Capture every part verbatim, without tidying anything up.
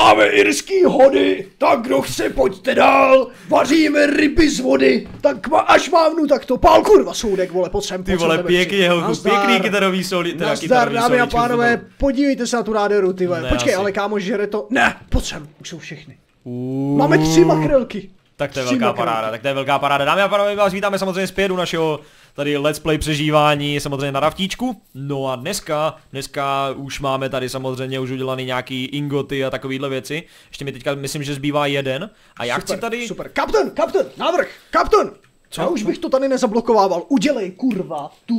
máme irský hody, tak kdo chce, pojďte dál, vaříme ryby z vody, tak ma, až mávnu, tak to pál kurva soudek, vole, pojď sem, Ty vole, pěkný holku, pěkný kytarový soli, teda kytarový soli. Dámy a pánové, podívejte se na tu nádheru, ty vole. Počkej, ale kámo, žere to, ne, pojď sem, už jsou všechny. Uuu. Máme tři makrelky. Tak to je velká paráda, tak to je velká paráda. Dámy a pánové, vás vítáme samozřejmě zpět u našeho tady let's play přežívání, samozřejmě na raftíčku. No a dneska, dneska už máme tady samozřejmě už udělaný nějaký ingoty a takovýhle věci. Ještě mi teďka myslím, že zbývá jeden. A já super, chci tady... Super, kapten, kapten, návrh, kapten! Co? Já už bych to tady nezablokovával, udělej kurva tu,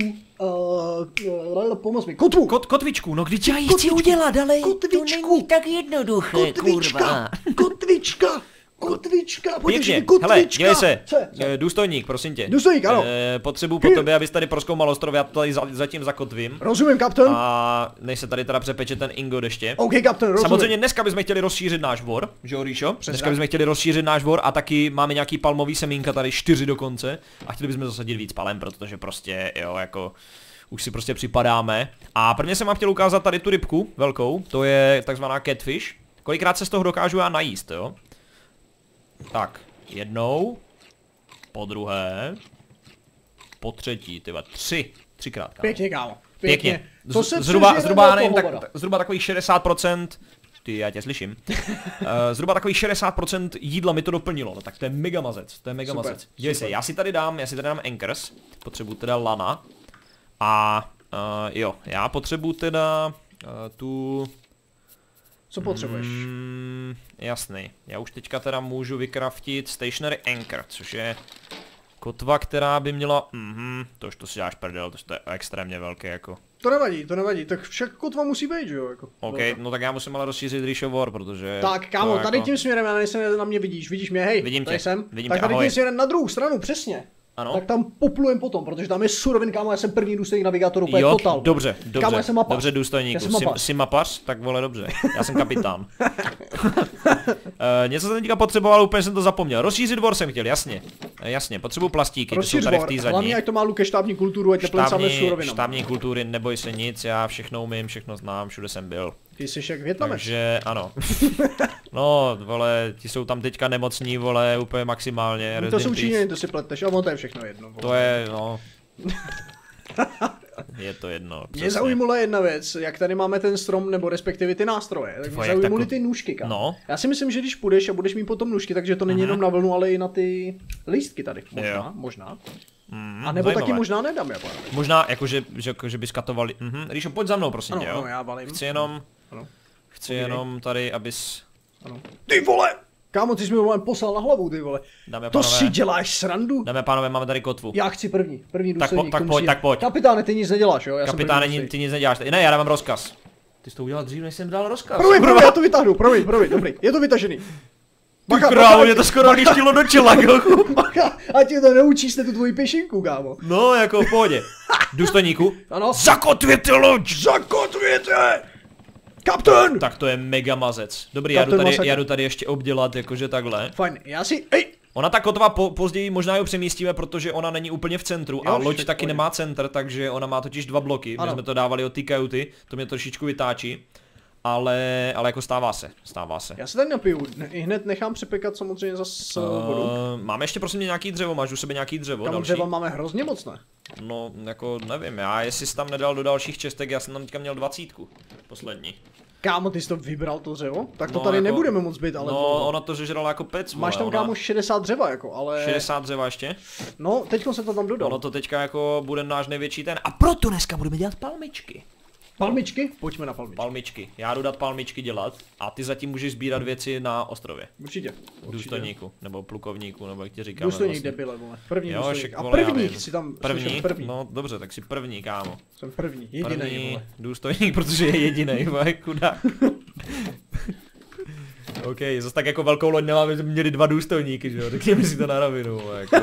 uh, uh, pomoz mi, kotvu. Kot, kotvičku, no když já ji chci udělat, ale kotvičku. To není tak jednoduché, kotvička, kurva. Kotvička, kotvička, pěkně, hele, dělej se, co? Co? důstojník, prosím tě. Důstojník, ano. E, potřebuji po tobě, abys tady prozkoumal ostrov, já to tady za, zatím zakotvím. Rozumím, kapten. A než se tady teda přepeče ten ingot ještě. OK, kapten, rozumím. Samozřejmě dneska bychom chtěli rozšířit náš dvor, že jo, Ríšo? Dneska bychom chtěli rozšířit náš dvor a taky máme nějaký palmový semínka, tady čtyři dokonce. A chtěli bychom zasadit víc palem, protože prostě, jo, jako... Už si prostě připadáme. A prvně jsem vám chtěl ukázat tady tu rybku velkou, to je takzvaná catfish. Kolikrát se z toho dokážu já najíst, jo? Tak, jednou, po druhé, po třetí, tyva, tři, třikrát, kámo. Pěkně, kámo. Pěkně. Pěkně. To se zhruba, zhruba, nevím, tak, zhruba takových šedesát procent, ty, já tě slyším, uh, zhruba takových šedesát procent jídla mi to doplnilo, no tak to je mega mazec, to je mega super, mazec. Děj se, já si tady dám, já si tady dám anchors, potřebuji teda lana a uh, jo, já potřebuji teda uh, tu... Co potřebuješ? Mm, jasný. Já už teďka teda můžu vykraftit stationary anchor, což je kotva, která by měla... Mhm, to už to si dáš prdel, to je extrémně velké jako. To nevadí, to nevadí, tak však kotva musí být, že jo, jako. OK, no tak já musím ale rozšířit Ríšo War, protože... Tak kámo, tady jako... tím směrem, já nejsem, na mě vidíš, vidíš mě, hej, vidím tady tě, jsem. vidím tak tě, tady ahoj. tím směrem na druhou stranu, přesně. Ano. Tak tam poplujem potom, protože tam je surovin, kámo, já jsem první důstojník navigátoru, úplně jo, total. dobře, dobře, kámo, já jsem mapař. dobře důstojníku, jsem jsi, jsi mapař, tak vole dobře, já jsem kapitán. uh, něco jsem teďka potřeboval, úplně jsem to zapomněl, rozšířit dvor jsem chtěl, jasně, jasně, potřebuji plastíky, to jsou tady v té zadní. Hlavně jak to má Luke štábní kulturu, ať teplem samé surovinám. Štábní kultury, neboj se nic, já všechno umím, všechno znám, všude jsem byl. Ty jsi jak Vietnamec. Takže ano. No, vole, ti jsou tam teďka nemocní, vole, úplně maximálně. No to jsou Číňani, to si pleteš, a to je všechno jedno. Vole. To je, no. Je to jedno. Přesně. Mě zaujímula jedna věc, jak tady máme ten strom, nebo respektive ty nástroje, tak mě zaujímuly ty nůžky, kámo. No. Já si myslím, že když půjdeš a budeš mít potom nůžky, takže to není Aha. jenom na vlnu, ale i na ty lístky tady. Možná, jo. možná. Mm, a nebo zajímavé. Taky možná nedám, já pánové. Možná, jakože, že, že bys katovali. Mhm. Ríšo, pojď za mnou, prosím ano, tě, jo. Ano, já valím. Chci jenom, ano. chci okay. jenom tady, abys... Ano. Ty vole! Kámo, ty jsi mi volem poslal na hlavu, ty vole. Dáme to pánové, si děláš srandu? Dáme pánové, máme tady kotvu. Já chci první, první důstojník. Tak, po, tak pojď, tak pojď. Kapitáne, ty nic neděláš, jo? Já Kapitáne, ty nic neděláš. Ne, já dávám rozkaz. Ty jsi to udělal dřív, než jsem dal rozkaz. Promiň, promiň, já to vytáhnu, promiň, promiň, dobrý, je to vytažený. Bacha, krávo, mě to skoro vyštilo do čela, kámo. Bacha, ať tě to neučíš tu tvoji pěšinku, kámo. No, jako v pohodě. Důstojníku. Ano. Zakotvěte loď! Zakotvěte! Kapten! Tak to je mega mazec. Dobrý, já jdu, tady, já jdu tady ještě obdělat, jakože takhle. Fajn, já si, ej! Ona ta kotva po, později možná ji přemístíme, protože ona není úplně v centru jo, a loď taky nemá centr, takže ona má totiž dva bloky. Ano. My jsme to dávali od té kajuty, to mě trošičku vytáčí. Ale, ale jako stává se, stává se. Já se tady napiju, i hned nechám přepekat samozřejmě zase uh, vodu. Máme ještě prosím mě nějaký dřevo, máš u sebe nějaký dřevo? Tam dřeva máme hrozně mocné. No, jako nevím, já jestli jsi tam nedal do dalších čestek, já jsem tam teďka měl dvacítku, poslední. Kámo, ty jsi to vybral to dřevo? Tak to no, tady jako, nebudeme moc být, ale... No, to... ona to žrala jako pec, máš tam ona... kámo šedesát dřeva jako, ale... šedesát dřeva ještě? No, teďko se to tam dodal. Ono to teďka jako bude náš největší ten, a proto dneska budeme dělat palmičky. Palmičky? Pojďme na palmičky. Palmičky. Já jdu dát palmičky dělat a ty zatím můžeš sbírat věci na ostrově. Určitě. Důstojníku, nebo plukovníku, nebo jak ti říkáme. Důstojník vlastně. debile, vole. První jo, důstojník. A první si tam první? první. No dobře, tak si první, kámo. Jsem první, jedinej, první vole. Důstojník, protože je jedinej, vole, chudák. OK, zase tak jako velkou loď nemáme, že měli dva důstojníky, že jo, řekněme si to na rovinu, jako.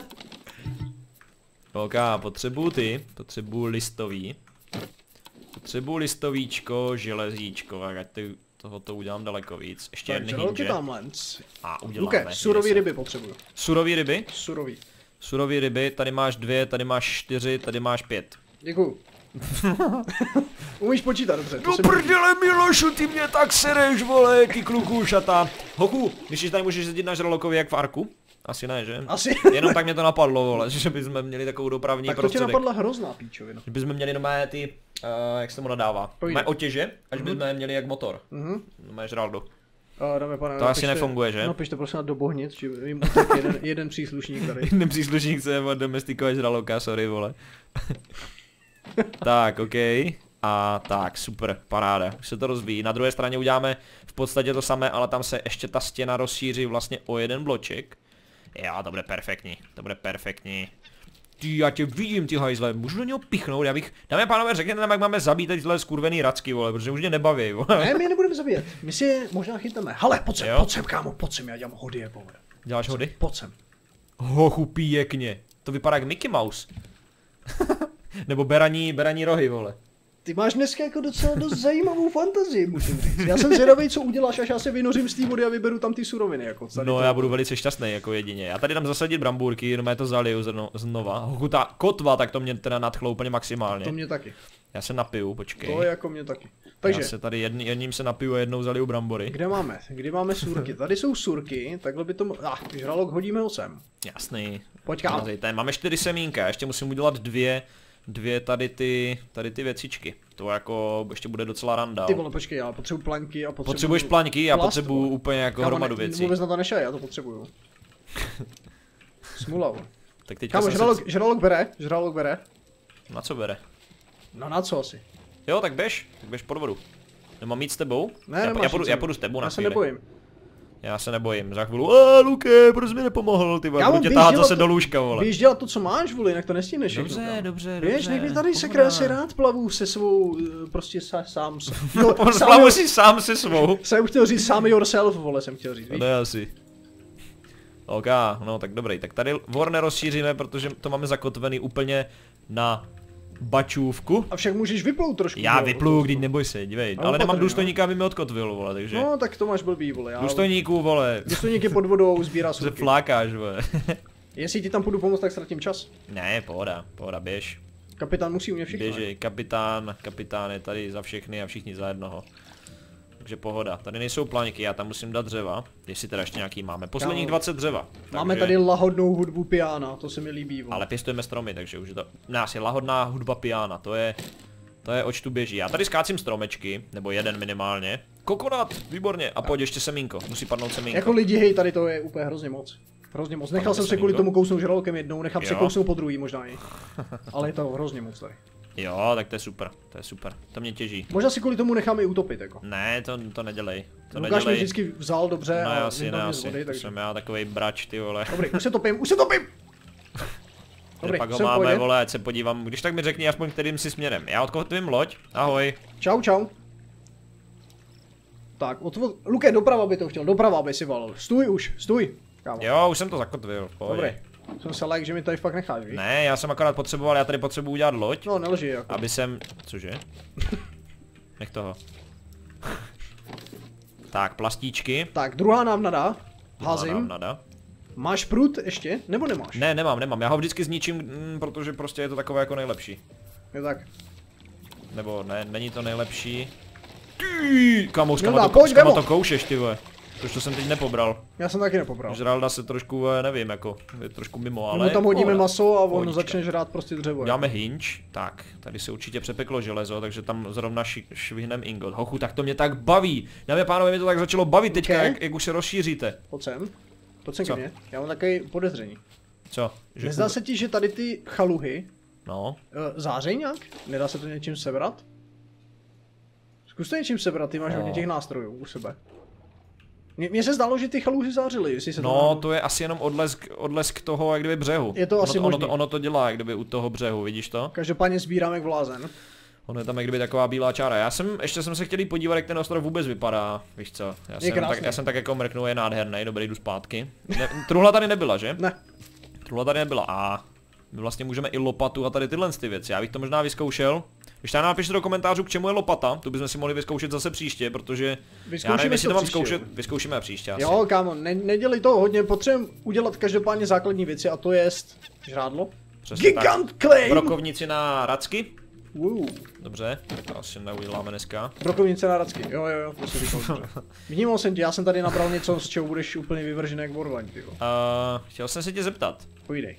OK, potřebuju ty, potřebuju listový. Potřebuju listovíčko, železíčko, tak ať ty tohoto udělám daleko víc. Ještě jedny hinge. A uděláme. Luke, surový ryby potřebuju. Surový ryby? Surový. Surový ryby, tady máš dvě, tady máš čtyři, tady máš pět. Děkuju. Umíš počítat dobře. No prdele Milošu, ty mě tak sereš, vole, ty kluku šata. Hochu, myslíš, že tady můžeš jezdit na žralokovi jak v Arku? Asi ne, že? Asi. Jenom tak mě to napadlo, vole, že bychom měli takovou dopravní tak to prostředek. tě napadla hrozná píčovina. Že bychom měli nomé ty, uh, jak se tomu nadává, mé otěže, až bychom mm-hmm. měli jak motor. Mhm. Nomé žraldo. Uh, dáme, pane, to asi nefunguje, že? No pište prosím na do Bohnic, že jim tak jeden, jeden příslušník tady. Jeden příslušník se domestikovat žraloka, sorry, vole. Tak, ok. A tak, super, paráda, už se to rozvíjí. Na druhé straně uděláme v podstatě to samé, ale tam se ještě ta stěna rozšíří vlastně o jeden bloček. Jo, to bude perfektní, to bude perfektní. Ty, já tě vidím, ty hajzle, můžu do něho pichnout, já bych, dámy a pánové, řekněte nám, jak máme zabít tyhle skurvený racky, vole, protože už mě nebaví, vole. Ne, my je nebudeme zabíjet, my si je možná chytneme. Hele, pojď sem, pojď sem, kámo, pojď sem, já dělám hody, je, vole. Děláš hody? Pojď sem. Hochu, pěkně, to vypadá jak Mickey Mouse. Nebo beraní, beraní rohy, vole. Ty máš dneska jako docela dost zajímavou fantazii, musím říct. Já jsem zvědavý, co uděláš, až já se vynořím z té vody a vyberu tam ty suroviny, jako tady. No, to... já budu velice šťastný, jako jedině. Já tady dám zasadit brambůrky, jenom já to zaliju zno, znova. Hochu, ta kotva, tak to mě teda nadchlo úplně maximálně. To mě taky. Já se napiju, počkej. To je jako mě taky. Takže. Já se tady jedný, jedním se napiju a jednou zaliju brambory. Kde máme? Kde máme surky? Tady jsou surky, takhle by to... Ah, žralok hodíme ho sem. Jasný. Pojď kámo. Máme čtyři semínka, ještě musím udělat dvě, dvě tady ty, tady ty věcičky. To jako ještě bude docela randa. Ty vole, počkej, já potřebuji plaňky a potřebuji... Potřebuješ plaňky, já potřebuju úplně jako hromadu ne, věcí. Vůbec na to nešel, já to potřebuju. Smula, vole. Tak teďka Kámo, žralok, se... žralok bere, žralok bere. Na co bere? No na co asi? Jo, tak běž, tak běž pod vodu. Nemám jít s tebou? Ne, já, já, půjdu, já půjdu s tebou na Já se chvíli. nebojím. Já se nebojím, za chvíli, aaa Luke, proč mi nepomohl, ty vole, budu tě tahat zase to, do lůžka, vole. Běž dělat to, co máš, vole, jinak to nestihneš. Dobře, všechno, dobře, Běž, dobře. nech mě tady se krásně rád plavu se svou, prostě sa, sám se. No, plavu si sám se svou. Jsem chtěl říct sám yourself, vole, jsem chtěl říct, víš? To je asi. OK, no tak dobrý, tak tady vor nerozšíříme, protože to máme zakotvený úplně na bačůvku. A však můžeš vyplout trošku. Já vypluju, když neboj se, dívej, ale, ale nemám patrný, důstojníka, aby mi odkotvil, vole, takže. No, tak to máš blbý, vole. Já... Důstojníku, vole. Důstojník je pod vodou, sbírá surky. Se flákáš, vole. Jestli ti tam půjdu pomoct, tak ztratím čas. Ne, pohoda, pohoda, běž. Kapitán musí u mě všechno. Běžej, kapitán, kapitán je tady za všechny a všichni za jednoho. Takže pohoda, tady nejsou plaňky, já tam musím dát dřeva, jestli teda ještě nějaký máme. Posledních dvacet dřeva. Máme takže... tady lahodnou hudbu piana, to se mi líbí. Vole. Ale pěstujeme stromy, takže už je to... Nás je lahodná hudba piana, to je... To je oč tu běží. Já tady skácím stromečky, nebo jeden minimálně. Kokonat, výborně, a pojď ještě semínko, musí padnout semínko. Jako lidi, hej, tady to je úplně hrozně moc. Hrozně moc. Nechal jsem se kvůli tomu kousnout žralokem jednou, nechám se kousnout po druhý možná i. Ale je to hrozně moc tady. Jo, tak to je super, to je super, to mě těží. Možná si kvůli tomu nechám i utopit jako. Ne, to, to nedělej. To Lukáš mě vždycky vzal dobře no, a asi, ne, asi. vody, takže... Jsem já takovej brač, ty vole. Dobrý, už se topím, už se topím! Dobrý, pak ho máme, vole, ať se podívám, když tak mi řekni aspoň kterým si směrem. Já odkotvím loď, ahoj. Čau, čau. Tak, odvod... Luke, doprava by to chtěl, doprava by si valil. Stůj už, stůj. Kámo. Jo, už jsem to zakotvil, pojď. Dobrý. Jsem se like, že mi tady fakt necháš, víš? Ne, já jsem akorát potřeboval, já tady potřebuji udělat loď. No, nelži jako. Aby jsem, cože? Nech toho. Tak, plastíčky. Tak, druhá nám nadá. Házím. Nám nada. Máš prut ještě? Nebo nemáš? Ne, nemám, nemám. Já ho vždycky zničím, mm, protože prostě je to takové jako nejlepší. Je tak. Nebo ne, není to nejlepší. Ty, kamo, s No, kama, dá, to, pojď, s kama vemo. to koušeš, ty vole. Tož to jsem teď nepobral. Já jsem taky nepobral. Žralda se trošku, nevím, jako, je trošku mimo, ale... Nebo tam hodíme pohoda. maso a on Pohodička. začne žrát prostě dřevo. Dáme hinč, tak, tady se určitě přepeklo železo, takže tam zrovna ši, švihnem ingot. Hochu, tak to mě tak baví. Dámy a pánové, mě to tak začalo bavit teďka, Okay. jak, jak už se rozšíříte. Pojď sem. Pojď sem Co? ke mně. Já mám takový podezření. Co? Že Nezdá u- se ti, že tady ty chaluhy No, uh, zářejí nějak? Nedá se to něčím sebrat? Zkus to něčím sebrat, ty máš No. hodně těch nástrojů u sebe. Mně mně se zdálo, že ty chaluhy zářily, jestli se to no, náhodou- to je asi jenom odlesk, odlesk toho, jak kdyby břehu. Je to ono asi to, ono, možný. to, ono to dělá, jak kdyby u toho břehu, vidíš to? Každopádně sbírám jak blázen. Ono je tam jak kdyby taková bílá čára. Já jsem, ještě jsem se chtěl jít podívat, jak ten ostrov vůbec vypadá, víš co? Já jsem, krásný. tak, já jsem tak jako mrknul, je nádherný, dobrý, jdu zpátky. Ne, truhla tady nebyla, že? Ne. Truhla tady nebyla a my vlastně můžeme i lopatu a tady tyhle ty věci. Já bych to možná vyzkoušel. Když tam napište do komentářů, k čemu je lopata, tu bychom si mohli vyzkoušet zase příště, protože já nevím, jestli to mám příště, zkoušet, vyzkoušíme příště asi. Jo, kámo, ne, nedělej to hodně, potřebujeme udělat každopádně základní věci a to jest žrádlo. Přesně Gigant tak. claim! Brokovnici na racky. Uh. Dobře, to asi neuděláme dneska. Brokovnice na racky, jo jo jo, to si říkal. Vnímal jsem tě, já jsem tady nabral něco, z čeho budeš úplně vyvržený jak vorvaň, tyjo. Uh, chtěl jsem se tě zeptat. Pojdej.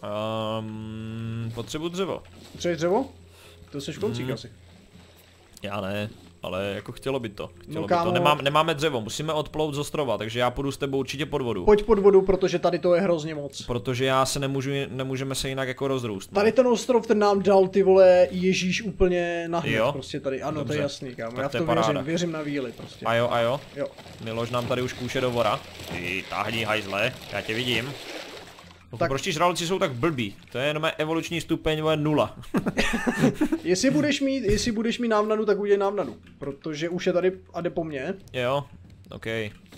Um, potřebuji dřevo. Potřebuješ dřevo? To jsi v koncík Mm. asi. Já ne, ale jako chtělo by to. Chtělo No, by kámo. to. Nemám, nemáme dřevo, musíme odplout z ostrova, takže já půjdu s tebou určitě pod vodu. Pojď pod vodu, protože tady to je hrozně moc. Protože já se nemůžu, nemůžeme se jinak jako rozrůst. No. Tady ten ostrov, ten nám dal ty vole Ježíš úplně nahned, Jo? prostě tady, ano, Dobře. to je jasný, kámo, Tak já v to je to paráda. věřím, věřím na víly prostě. A jo, a jo. Jo. Miloš nám tady už kůše do vora. Ty táhni hajzle, já tě vidím. No, Tak- proč ti žraloci jsou tak blbí? To je jenom evoluční stupeň vole, nula. Jestli budeš mít, jestli budeš mít návnadu, tak udělej návnadu, protože už je tady a jde po mně. Jo, ok.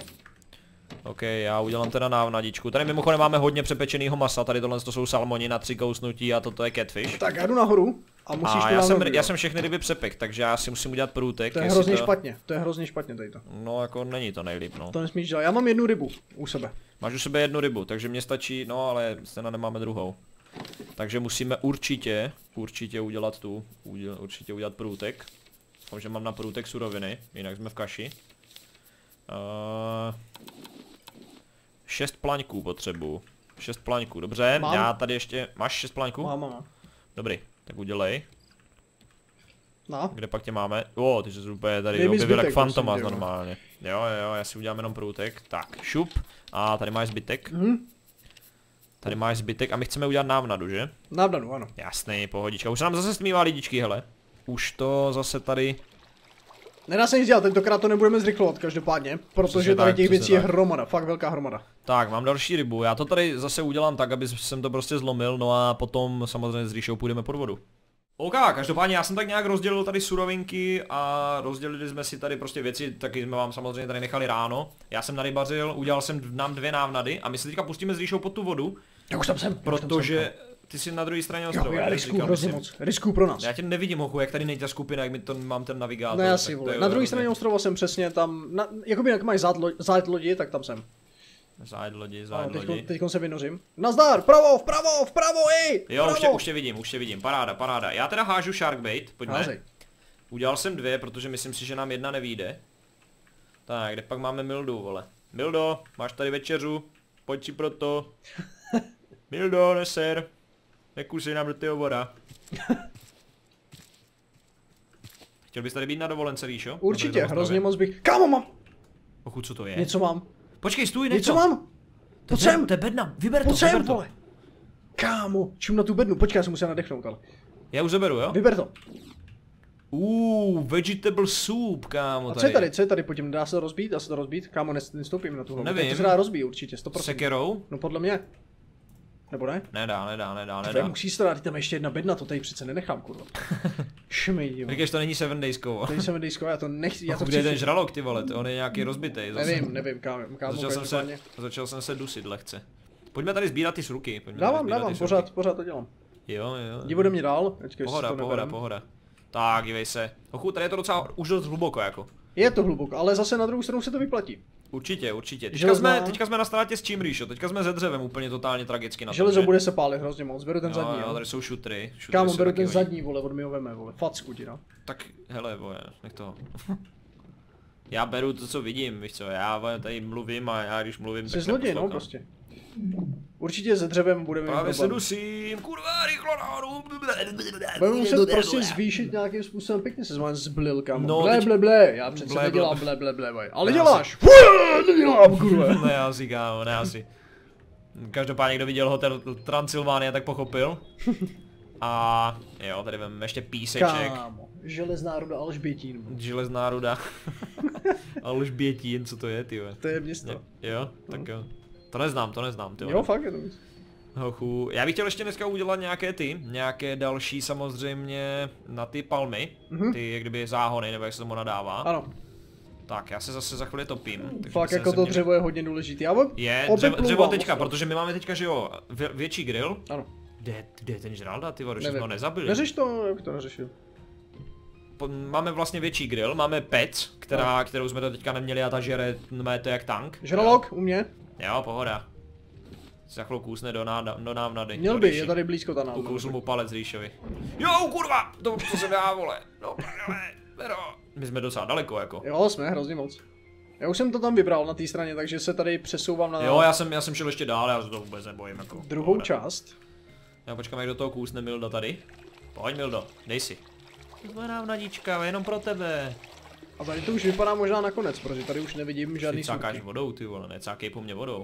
Ok, já udělám teda návnadičku. Tady mimochodem máme hodně přepečenýho masa, tady tohle to jsou salmoni na tři kousnutí a toto je catfish. Tak já jdu nahoru a musíš A tu já jsem, návnadu, já jo. jsem všechny ryby přepek, takže já si musím udělat průtek. To je jestli hrozně špatně, to je hrozně špatně tady to. No jako není to nejlíp, no. To nesmíš dělat, já mám jednu rybu u sebe. Máš u sebe jednu rybu, takže mě stačí, no ale stejně nemáme druhou. Takže musíme určitě, určitě udělat tu, uděl, určitě udělat průtek. Doufám, že mám na průtek suroviny, jinak jsme v kaši. Uh, šest plaňků potřebuju. Šest plaňků, dobře, Mám. já tady ještě, máš šest plaňků? Mám, mám. Dobrý, tak udělej. No. Kde pak tě máme? O, ty jsi úplně tady Dej mi objevil jak zbytek, fantomas prosím tě, jo. normálně. Jo, jo, já si udělám jenom průtek. Tak, šup. A tady máš zbytek. Mhm. Tady máš zbytek a my chceme udělat návnadu, že? Návnadu, ano. Jasný, pohodička. Už se nám zase stmívá lidičky, hele. Už to zase tady... Nedá se nic dělat, tentokrát to nebudeme zrychlovat každopádně, protože Přesně tady tak, těch přesně věcí je tak. hromada, fakt velká hromada. Tak, mám další rybu. Já to tady zase udělám tak, aby jsem to prostě zlomil, no a potom samozřejmě s Ríšou půjdeme pod vodu. OK, každopádně já jsem tak nějak rozdělil tady surovinky a rozdělili jsme si tady prostě věci, taky jsme vám samozřejmě tady nechali ráno. Já jsem narybařil, udělal jsem nám dvě návnady a my se teďka pustíme s Ríšou pod tu vodu, Já už tam jsem. protože ty jsi na druhé straně Jo, ostrova. já že? riskuju Říkám, hrozně myslím. moc, riskuju pro nás. Já tě nevidím, hochu, jak tady nejde ta skupina, jak mi to mám ten navigátor. No tak jasně, to vole. je Na druhé hrozně- straně ostrova jsem přesně tam, na, jakoby jak máš zád, lo, zád lodi, tak tam jsem. Zájed lodi, Ano, zájed teďko, lodi. teďko se vynořím. Nazdar, vpravo, vpravo, vpravo, ej! Jo, vpravo. už tě, už tě vidím, už tě vidím, paráda, paráda. Já teda hážu sharkbait, pojďme. Házej. Udělal jsem dvě, protože myslím si, že nám jedna nevyjde. Tak, kde pak máme Mildu, vole. Mildo, máš tady večeřu, pojď si pro to. Mildo, neser. Nekusej nám do toho voda. Chtěl bys tady být na dovolence, Ríšo? Na Určitě, tady na ostrově? hrozně moc bych. Kámo, mám! Pokud co to je? Něco mám. Počkej, stůj, nech Něco to. mám! Pojď sem! To je bedna, vyber to, Pojď sem, vyber to. vole! Kámo, čím na tu bednu, počkej, já jsem musel nadechnout, ale. Já už zaberu, jo? Vyber to. Uuu, vegetable soup, kámo, A tady. co je tady, co je tady, pojďme, dá se to rozbít, dá se to rozbít? Kámo, nes- nestoupím na tu hlavu. Nevím. Tak to se dá rozbít určitě, sto procent. Sekerou? No podle mě. Nebo ne? Nedá, nedá, nedá, Tvé nedá. musíš to dát, tam ještě jedna bedna, to tady přece nenechám, kurva. Šmejdi, vole. Říkáš, to není seven days kovo. Tady jsem dejsko, já to nechci, já to Kde je ten chci. žralok, ty vole, to on je nějaký rozbitej. Zase. Nevím, nevím, kámo, kámo, Začal jsem, se, každopádně. začal jsem se dusit lehce. Pojďme tady sbírat ty sruky. Pojďme tady Dávám, sbírat dávám, ty pořád, sruky. pořád to dělám. Jo, jo. Jdi ode mě dál, teďka, jestli Pohoda, to pohoda, neberem. pohoda. Tak, dívej se. Hochu, tady je to docela už dost hluboko, jako. Je to hluboko, ale zase na druhou stranu se to vyplatí. Určitě, určitě. Teďka Železná- jsme, teďka jsme na ztrátě s čím, Ríšo? Teďka jsme ze dřevem úplně totálně tragicky na tom, Železo že? bude se pálit hrozně moc, beru ten Jo, zadní, jo, jo. tady jsou šutry. šutry Kámo, se beru taky ten hodí. zadní, vole, od mi ho veme, vole, facku ti, no. Tak, hele, vole, nech to. Já beru to, co vidím, víš co, já vole, tady mluvím a já když mluvím, Jsi tak zloděj, no, neposlouchám. prostě. Určitě se dřevem budeme mít Právě se problém. dusím, kurva, rychlo nahoru. Budeme muset prostě zvýšit nějakým způsobem, pěkně se zmáš zblil, kámo. No, ble, teď- ble, ble, já přece Ble, ble. nedělám ble, ble, ble, ble. Ale Já děláš. Fuuu, nedělám, kurva. Ne asi, kámo, ne asi. Každopádně, kdo viděl Hotel Transylvánia, tak pochopil. A jo, tady vem ještě píseček. Kámo, železná ruda Alžbětín. Železná ruda. Alžbětín, co to je, ty vole? To je město. Jo, tak jo. To neznám, to neznám, ty vole. Jo, fakt je to město. Hochu. Já bych chtěl ještě dneska udělat nějaké ty, nějaké další samozřejmě na ty palmy, Mhm. ty jak kdyby záhony, nebo jak se tomu nadává. Ano, Tak, já se zase za chvíli topím. takže fakt by se jako se to měli- dřevo je hodně důležitý. Já ob- Je, opět dřevo, dřevo plouvám teďka, ostrov. protože my máme teďka, že jo, vě, větší grill. Ano, Kde, kde je ten žralda, ty vole, že jsme nevím. ho nezabili. Neřeš to, jak to neřešil. Po- Máme vlastně větší grill, máme pec, která, kterou jsme to teďka neměli a ta žere, no, to je jak tank. Žralok, u mě. Jo, pohoda. Za chvilku kousne do, náda, do návnady. Měl by, je tady blízko ta návnada. Ukousl mu palec Říšovi. Jo, kurva! To, to jsem já, vole. No, prdele, Vero. My jsme docela daleko, jako. Jo, jsme, hrozně moc. Já už jsem to tam vybral na té straně, takže se tady přesouvám na... Jo, já jsem, já jsem šel ještě dál, já se to vůbec nebojím, jako. Druhou Dobre. část. Já počkám, jak do toho kousne Milda tady. Pojď, Mildo, dej si. To je návnadička, jenom pro tebe. A tady to už vypadá možná nakonec, protože tady už nevidím žádný smutky. Ty cákáš vodou, ty vole, necákej po mně vodou.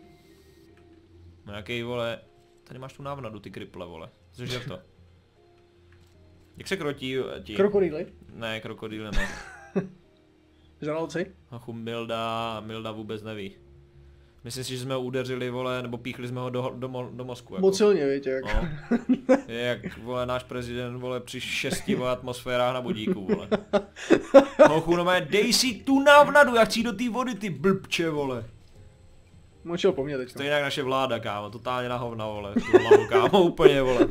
No jaký, vole, tady máš tu návnadu, ty kriple, vole. Cože to? Jak se krotí ti? Krokodýly? Ne, krokodýly ne. Žraloci? Achu, Milda, Milda vůbec neví. Myslím si, že jsme ho udeřili, vole, nebo píchli jsme ho do, do, do, do mozku, jako. Moc silně, víte, jak. No. Je jak, vole, náš prezident, vole, při šesti, vole, atmosférách na budíku, vole. Hochu, no mé, dej si tu návnadu, já chci do té vody, ty blbče, vole. Močil po mně teďka. To je jinak naše vláda, kámo, totálně na hovna, vole, tu hlavu, kámo, úplně, vole.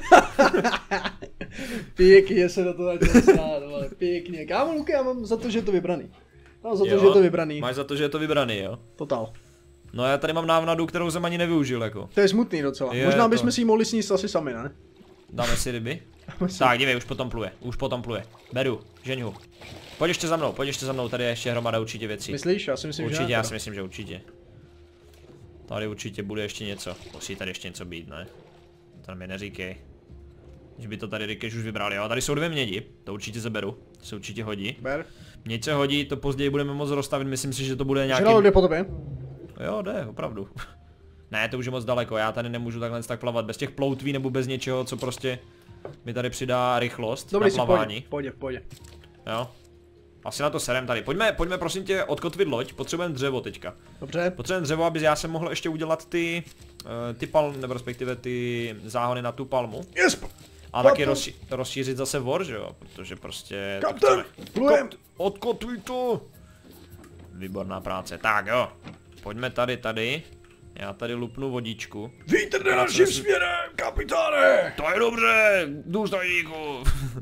Pěkně se do toho začal stát, vole, pěkně. Kámo, Luky, já mám za to, že je to vybraný. Mám za to, jo? že je to vybraný. Máš za to, že je to vybraný, jo? Totál. No já tady mám návnadu, kterou jsem ani nevyužil, jako. To je smutný docela. Je Možná to... bychom si ji mohli sníst asi sami, ne? Dáme si ryby? Tak, dívej, už potom pluje, už potom pluje. Beru, žeňu. Pojď ještě za mnou, pojď ještě za mnou, tady je ještě hromada určitě věcí. Myslíš? Já si myslím, určitě, že já si myslím, že určitě. Tady určitě bude ještě něco, musí tady ještě něco být, ne? To mi neříkej. Že by to tady Rikeš už vybral, jo, tady jsou dvě mědi, to určitě zaberu, to se určitě hodí. Ber. Měď se hodí, to později budeme moc rozstavit, myslím si, že to bude nějaký... Žralo jde po tobě? Jo, jde, opravdu. Ne, to už je moc daleko, já tady nemůžu takhle tak plavat bez těch ploutví nebo bez něčeho, co prostě mi tady přidá rychlost Dobrý, na plavání. Pojď, pojď, pojď. Jo. Asi na to serem tady. Pojďme, pojďme prosím tě odkotvit loď, potřebujeme dřevo teďka. Dobře. Potřebujeme dřevo, aby já jsem mohl ještě udělat ty, uh, ty palmy, nebo respektive ty záhony na tu palmu. Yes. A taky rozší, rozšířit zase vor, že jo, protože prostě... Kapten, plujem! Odkotví to! Výborná práce, tak jo. Pojďme tady, tady. Já tady lupnu vodičku. Vítr jde naším směrem, kapitáne! To je dobře, důstojníku!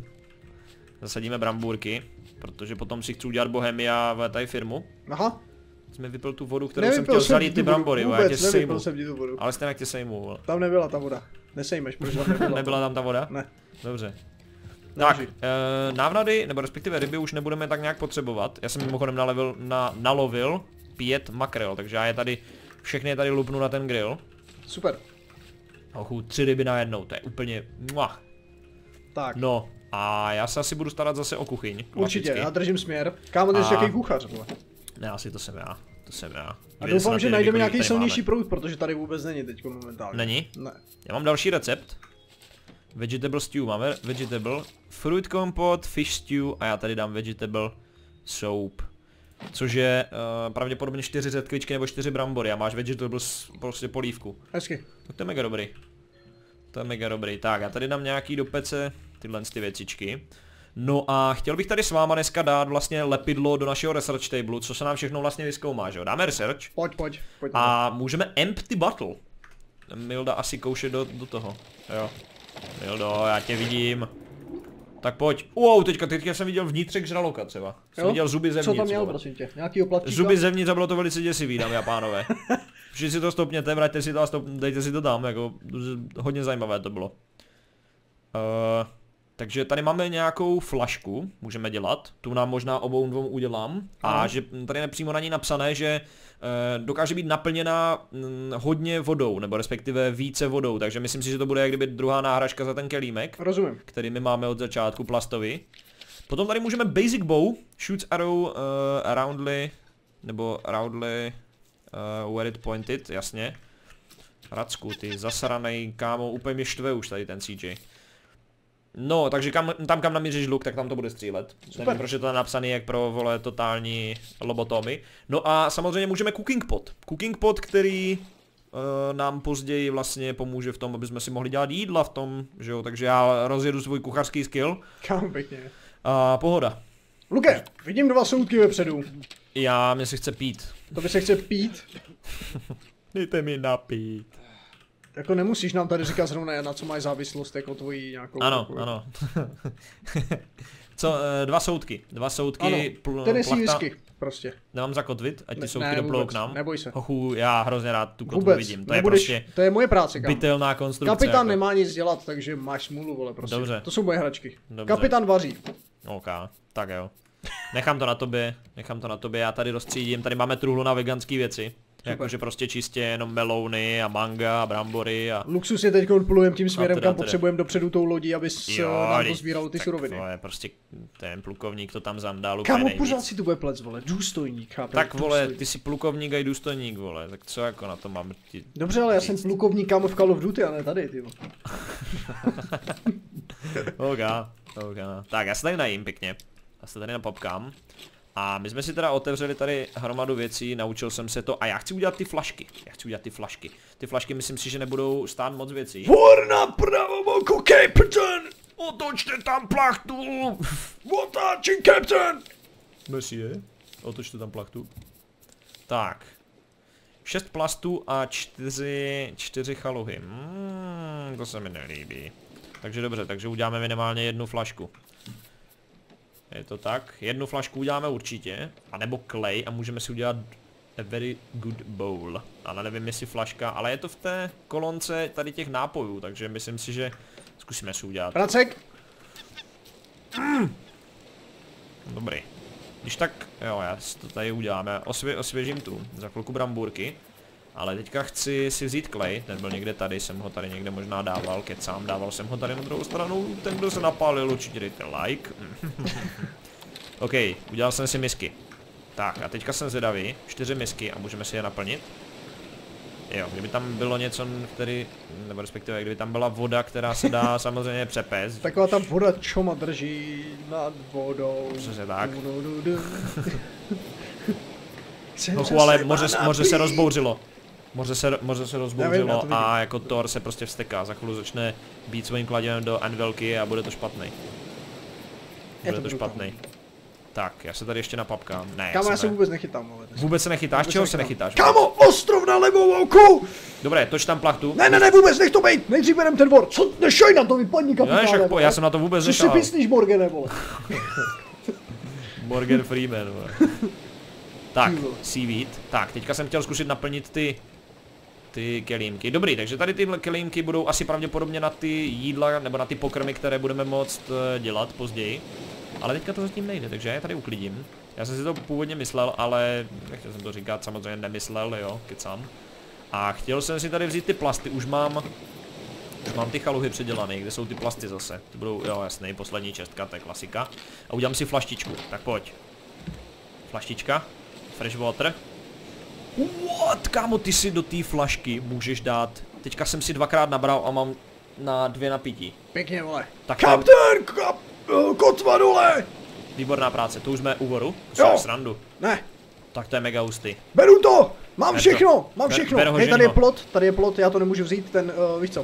Zasadíme brambůrky, protože potom si chci udělat Bohemia v tady firmu. Aha. Jsme vypil tu vodu, kterou Nevypil jsem chtěl zalít ty brambory, já tě sejmu. Ale stejně jak tě sejmu. Tam nebyla ta voda. Nesejmeš, proč tam nebyla. Nebyla tam ta voda? Ne. Dobře. Tak, e, návnady, nebo respektive ryby už nebudeme tak nějak potřebovat. Já jsem mimochodem nalovil, na, nalovil pět makrel, takže já je tady, všechny je tady lupnu na ten grill. Super. Ochu, tři ryby najednou, to je úplně muah. Tak. No, a já se asi budu starat zase o kuchyň. Určitě, klasicky. Já držím směr. Kámo, ty jsi jaký kuchař, vole. Ne, asi to jsem já, to jsem já. A doufám, že najdeme nějaký silnější proud, protože tady vůbec není teď momentálně. Není? Ne. Já mám další recept. Vegetable stew, máme vegetable, fruit compote, fish stew a já tady dám vegetable soup. Což je uh, pravděpodobně čtyři řetkvičky nebo čtyři brambory a máš vegetable prostě polívku. Hezky. Tak to je mega dobrý. To je mega dobrý. Tak, já tady dám nějaký do pece tyhle ty věcičky. No a chtěl bych tady s váma dneska dát vlastně lepidlo do našeho research table, co se nám všechno vlastně vyzkoumá, že jo? Dáme research. Pojď, pojď, pojď. A můžeme empty bottle. Milda asi kouše do, do toho. Jo. Mildo, já tě vidím. Tak pojď. Wow, teďka, teďka jsem viděl vnitřek žraloka třeba. Jsem viděl zuby zevnitř. Co tam měl, prosím tě? Nějaký oplatníka? Zuby zevnitř a bylo to velice děsivý, dámy a pánové. Všichni si to stopněte, vraťte si to a stop, dejte si to tam, jako hodně zajímavé to bylo. Uh, takže tady máme nějakou flašku, můžeme dělat, tu nám možná obou dvou udělám. A že tady je přímo na ní napsané, že uh, dokáže být naplněna mm, hodně vodou, nebo respektive více vodou, takže myslím si, že to bude jak kdyby druhá náhražka za ten kelímek. Rozumím. Který my máme od začátku plastový. Potom tady můžeme basic bow, shoots arrow uh, roundly, nebo roundly uh, where it pointed, jasně. Racku, ty zasranej kámo, úplně mě štve už tady ten C J. No, takže kam, tam kam namíříš luk, tak tam to bude střílet. Super. Nevím, proč je to napsaný jak pro, vole, totální lobotomy. No a samozřejmě můžeme cooking pot. Cooking pot, který uh, nám později vlastně pomůže v tom, aby jsme si mohli dělat jídla v tom, že jo, takže já rozjedu svůj kuchařský skill. Kámo, pěkně. A pohoda. Luke, vidím dva soudky vepředu. Já, mě se chce pít. To by se chce pít? Dejte mi napít. Jako nemusíš nám tady říkat zrovna, na co máš závislost, jako tvojí nějakou... Ano, takovou. ano. Co, e, dva soudky, dva soudky, ano, ten je si whisky, prostě. Nemám zakotvit, ať ty ne, soudky ne, doplou k nám. Neboj se. Hochu, já hrozně rád tu kotvu vůbec, vidím, to nebudeš, je prostě to je moje práce, kámo. bytelná konstrukce. Kapitán jako. nemá nic dělat, takže máš smůlu, vole, prostě. Dobře. To jsou moje hračky. Dobře. Kapitán vaří. OK, tak jo. Nechám to na tobě, nechám to na tobě, já tady rozstřídím, tady máme truhlu na veganský věci. Jakože prostě čistě jenom melouny a manga a brambory a... Luxus je teď plujem tím směrem, teda, kam teda. potřebujeme dopředu tou lodí, aby nám pozbíral ty tak suroviny. To je prostě ten plukovník to tam zandál úplně Kámo, nejvíc. pořád si tu bude plec, vole, důstojník, chápeš? Tak vole, důstojník. ty jsi plukovník a i důstojník, vole, tak co jako na to mám ti... Dobře, ale já jsem plukovník, kámo, v Call of Duty, a ne tady, ty vole. OK, OK. Tak já se tady najím pěkně. Já se tady napopkám. A my jsme si teda otevřeli tady hromadu věcí, naučil jsem se to a já chci udělat ty flašky. Já chci udělat ty flašky. Ty flašky myslím si, že nebudou stát moc věcí. For na pravomoku, Captain! Otočte tam plachtu! Otáčí, Captain! Monsieur, otočte tam plachtu. Tak. Šest plastů a čtyři, čtyři chaluhy. Hmm, to se mi nelíbí. Takže dobře, takže uděláme minimálně jednu flašku. Je to tak? Jednu flašku uděláme určitě. A nebo klej a můžeme si udělat a very good bowl. Ale nevím jestli flaška, ale je to v té kolonce tady těch nápojů, takže myslím si, že zkusíme si udělat. Pracek? Mm. Dobrý. Když tak, jo, já si to tady udělám, já osvě, osvěžím tu, za chvilku brambůrky. Ale teďka chci si vzít klej, ten byl někde tady, jsem ho tady někde možná dával, kecám, dával jsem ho tady na druhou stranu, ten kdo se napálil, určitě dejte like. OK, udělal jsem si misky. Tak a teďka jsem zvědavý, čtyři misky a můžeme si je naplnit. Jo, kdyby tam bylo něco, který, nebo respektive kdyby tam byla voda, která se dá samozřejmě přepést. Taková ta voda čoma drží nad vodou. Přesně tak. No, ale moře, moře se rozbouřilo. Moře se, moře se rozbouřilo a jako Thor se prostě vsteká, za chvíli začne být svým kladivem do anvilky a bude to špatný. Bude to, to špatný. Tak, já se tady ještě napapkám. Ne, kámo, já se ne. vůbec nechytám, ale... Vůbec se nechytáš? Čeho se nechytáš? Kámo, ostrov na levou oko! Dobré, toč tam plachtu. Ne, ne, ne, vůbec, nech to bejt! Nejdřív berem ten vor, co nešoj na to vypadni, kapitáne. Já, po, já jsem na to vůbec nešel. Co si písníš, Morgane, vole? Morgan Freeman, vole. Tak, seaweed. Tak, teďka jsem chtěl zkusit naplnit ty... Ty kelímky. Dobrý, takže tady tyhle kelímky budou asi pravděpodobně na ty jídla, nebo na ty pokrmy, které budeme moct dělat později. Ale teďka to zatím nejde, takže já je tady uklidím. Já jsem si to původně myslel, ale nechtěl jsem to říkat, samozřejmě nemyslel, jo, kecám. A chtěl jsem si tady vzít ty plasty, už mám... Už mám ty chaluhy předělané, kde jsou ty plasty zase. To budou, jo jasný, poslední čestka, to je klasika. A udělám si flaštičku, tak pojď. Flaštička, fresh water. What, kámo, ty si do té flašky můžeš dát. Teďka jsem si dvakrát nabral a mám na dvě napití. Pěkně, vole. Tak Kapten, kap, kotva dole! Výborná práce, to už jsme u voru, jo. Srandu. Ne. Tak to je mega hustý. Beru to, mám Ber všechno, to. mám Ber, všechno. ber ho, hej, tady ženo. je plot, tady je plot, já to nemůžu vzít, ten, uh, víš co.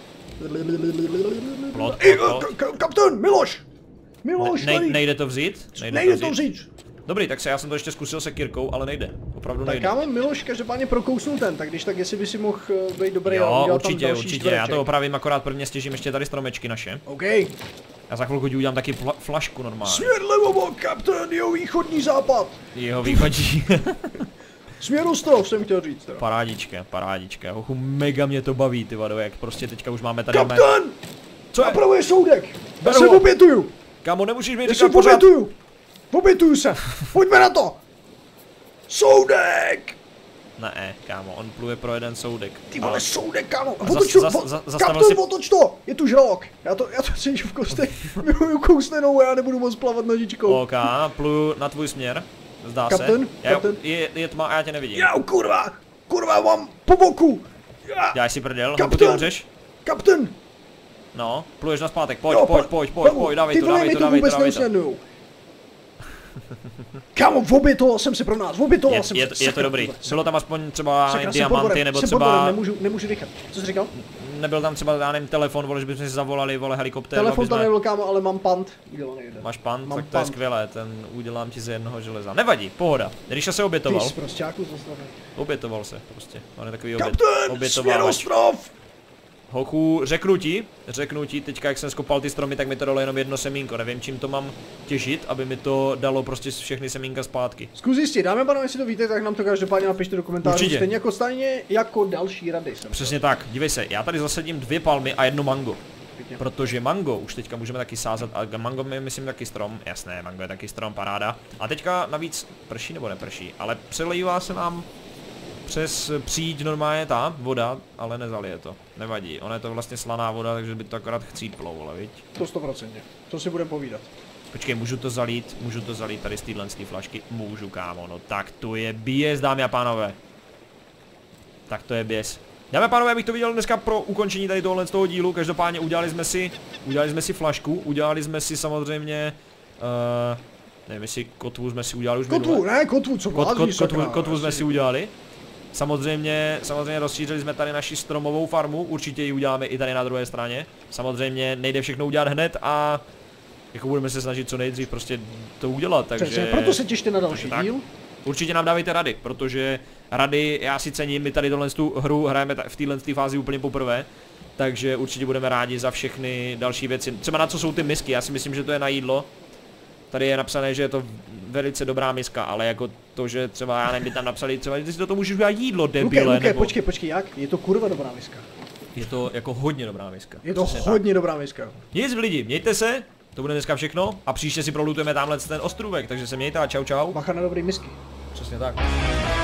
Plot, Ej, plot, uh, ka kapten, Miloš! Miloš, ne, tady. nejde to vzít? Nejde, nejde to vzít. vzít. Dobrý, tak se já jsem to ještě zkusil se kirkou, ale nejde. Opravdu nejde. Tak já mám Miloš každopádně prokousnul ten, tak když tak jestli by si mohl uh, být dobrý jo, a udělat určitě, tam další určitě, čtvereček. já to opravím, akorát prvně stěžím ještě tady stromečky naše. OK. Já za chvilku ti udělám taky fla flašku normálně. Směr levovo, kapten, jeho východní západ. Jeho východí. Směr ostrov jsem chtěl říct teda. Parádička, parádička, hochu, mega mě to baví, ty vado, jak prostě teďka už máme tady... Kapten! Co je? Napravuje soudek! Já Beru se ho. obětuju! Kámo, nemůžeš mi Já se říkat pořád... obětuju! Obětuju se! Pojďme na to! Soudek! Ne, kámo, on pluje pro jeden soudek. Ty vole, Ale... soudek, kámo! Zas- Otoč to, zas- zas- zastavil kapten, si- otoč to! Je tu žralok! Já to, já to cítím v kostech. Miluju kousnenou a já nebudu moc plavat nožičkou. OK, pluju na tvůj směr. Zdá Kapten, se. Já, kapten. je, je tma a já tě nevidím. Já, kurva! Kurva, mám po boku! Já, Děláš si prdel, hochu, kapten! ty umřeš? Kapten! No, pluješ na zpátek, pojď, Jo, pojď, pojď, pojď, pojď, dávej ty to, vole, dávej mi to, to dávej to, vůbec dávej to. neusnadnujou. Kámo, obětoval jsem se pro nás, obětoval Je, jsem je, se. je to dobrý. Bylo tam aspoň třeba Sakra, jsem pod diamanty, vodem, nebo jsem pod třeba... vodem, nemůžu, nemůžu dýchat. Co jsi říkal? Nebyl tam třeba, já nevím, telefon, vole, že bychom si zavolali, vole, helikoptéru, Telefon aby tam jsme... nebyl, kámo, ale mám pant. Udělaný jeden. Máš pant, Mám tak to je pant. skvělé, ten udělám ti z jednoho železa. Nevadí, pohoda. Když se Ty obětoval, jsi prosťáku zastavil. obětoval se prostě. On je takový obět, Kapten, směr obětovávač. ostrov! Hochu, řeknu ti, řeknu ti, teďka jak jsem skopal ty stromy, tak mi to dalo jenom jedno semínko, nevím čím to mám těžit, aby mi to dalo prostě všechny semínka zpátky. Zkus zjistit, dáme pánové, jestli to víte, tak nám to každopádně napište do komentářů. Určitě. Stejně jako stejně jako další rady jsem. Přesně tak, dívej se, já tady zasadím dvě palmy a jedno mango. Pěkně. Protože mango už teďka můžeme taky sázet a mango je myslím taky strom, jasné, mango je taky strom, paráda. A teďka navíc prší nebo neprší, ale přelejvá se nám přes příď normálně ta voda, ale nezalije to, nevadí, ona je to vlastně slaná voda, takže by to akorát chcíplo, vole, viď? To sto procent, co si budeme povídat. Počkej, můžu to zalít, můžu to zalít tady z téhle flašky, můžu kámo, no tak to je běs, dámy a pánové. Tak to je běs. Dámy a pánové, já bych to viděl dneska pro ukončení tady tohohle z toho dílu, každopádně udělali jsme si, udělali jsme si flašku, udělali jsme si samozřejmě, uh, nevím jestli kotvu jsme si udělali už Kotvu, minule. ne, kotvu, co Kot, kot, blázníš, kotvu, sakra, kotvu jsme asi. si udělali. Samozřejmě, samozřejmě rozšířili jsme tady naši stromovou farmu, určitě ji uděláme i tady na druhé straně. Samozřejmě nejde všechno udělat hned a jako budeme se snažit co nejdřív prostě to udělat, takže... Přesně, proto se těšte na další tak. díl. Určitě nám dávejte rady, protože rady já si cením, my tady tohle tu hru hrajeme v téhle fázi úplně poprvé. Takže určitě budeme rádi za všechny další věci, třeba na co jsou ty misky, já si myslím, že to je na jídlo. Tady je napsané, že je to velice dobrá miska, ale jako to, že třeba, já nevím, by tam napsali třeba, že si do toho můžeš udělat jídlo, debile, Luke, Luke, nebo... počkej, počkej, jak? Je to kurva dobrá miska. Je to jako hodně dobrá miska. Je to Přesně hodně tak. dobrá miska. Nic lidi, mějte se, to bude dneska všechno a příště si prolutujeme tamhle ten ostrůvek, takže se mějte a čau čau. Bacha na dobrý misky. Přesně tak.